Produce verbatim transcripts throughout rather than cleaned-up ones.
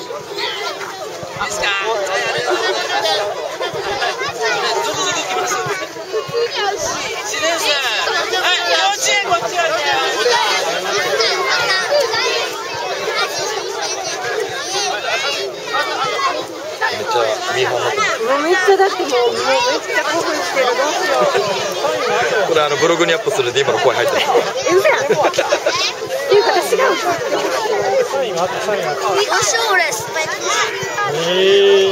めっちゃだってもうめっちゃ興奮してる。どうしよう。 これあのブログにアップするで今の声入ってる。 え、嘘やん。っていうか私が歌ってほしい。 サインがあったサインがあった。 ええ。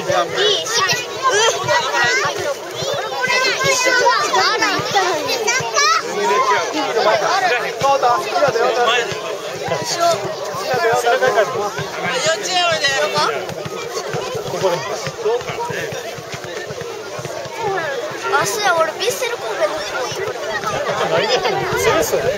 ここで。 あ、そうや、俺ビッセル神戸の方。 何で？セレッソ。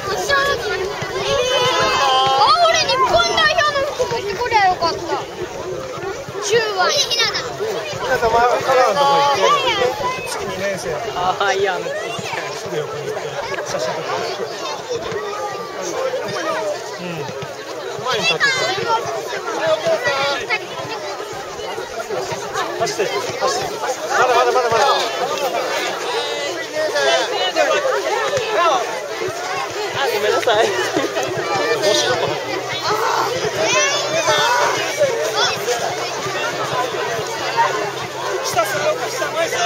あ、俺日本代表の服持ってこりゃよかった。じゅうばん。 ひなた前からのとこ行って次にねん生や。 ああ、いや、あの、 すぐ横に行って写真撮って。うん。前に立ってた。走って走って。まだまだまだまだ。 あ、ごめんなさい。 帽子どこ入ってる？下するよ、下前する。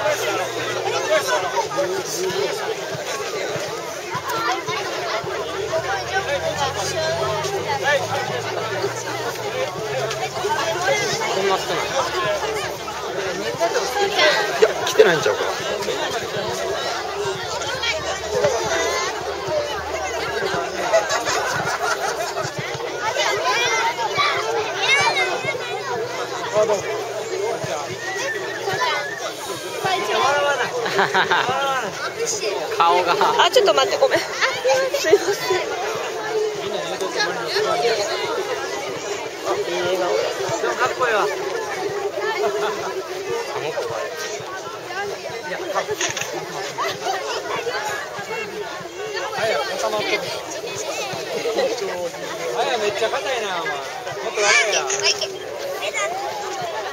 こんな少ない。 いや来てないんちゃうか。 顔が。 あ、ちょっと待って、ごめん。すいません。いい笑顔。 かっこいいわ。あやめっちゃ硬いな、お前。もっと笑えや。